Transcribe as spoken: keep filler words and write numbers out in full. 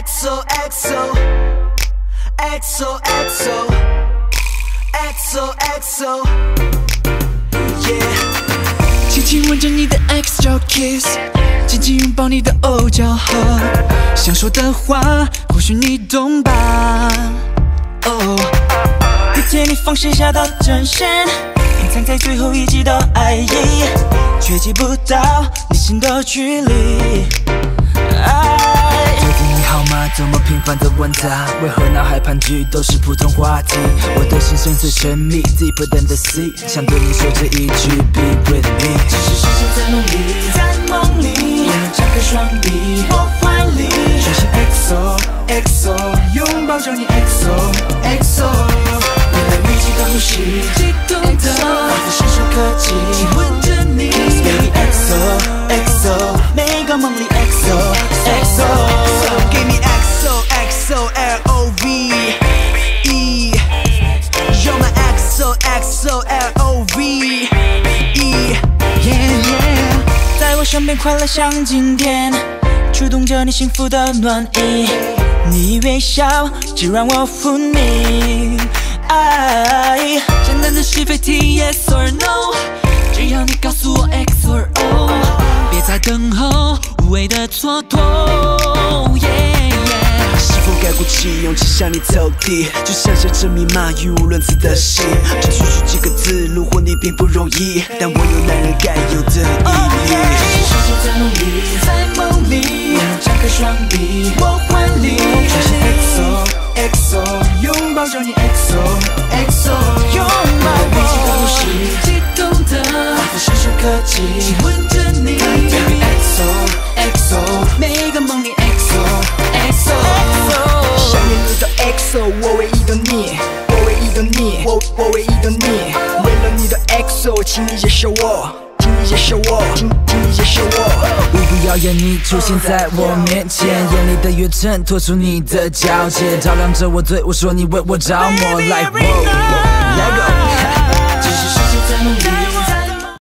X O X O X O X O X O X O Yeah 轻轻吻着你的 X 叫 kiss， 紧紧拥抱你的 O 叫 hug， 想说的话或许你懂吧。哦，地铁你放声下到真身，隐藏在最后一集的爱意，却记不到你心的距离。爱，最近你好吗？这么频繁的问他，为何脑海盘踞都是普通话题？我的心深邃神秘 ，deeper than the sea， 想对你说这一句 ，Be with me。只是世界在梦里，在梦里，我能张开双臂，我怀里，全身 X O X O， 拥抱着你 X O X O， 为了密集的呼吸，激动的，仿佛伸手可及，吻着你 ，Baby X O X O， 每个梦里 X O X O。Give me X O X O L O V E You're my X O X O L O V E Yeah yeah 在我身边快乐像今天，触动着你幸福的暖意，你微笑只让我昏迷。爱简单的是非题 Yes or No， 只要你告诉我 X or O， 别再等候无谓的蹉跎。Yeah yeah 是否该鼓起勇气向你投递，就像写着密码语无伦次的信，这区区几个字虏获你并不容易，但我有男人该有的毅力。世界在梦里，在梦里，我能张开双臂，我怀里，全身 X O X O， 拥抱着你 X O X O， 拥抱我，密集的呼吸，激动的，仿佛伸手可及，吻着你 ，Baby X O X O， 每个梦里 X O X O， 想念你的 X O， 我唯一的你，我唯一的你，我我唯一的你，为了你的 X O， 请你接受我。请你接受我，请请你接受我。 我不要眼你出现在我面前，眼里的月衬托出你的皎洁，照亮着我嘴，我说你为我着魔。Like whoa， let go。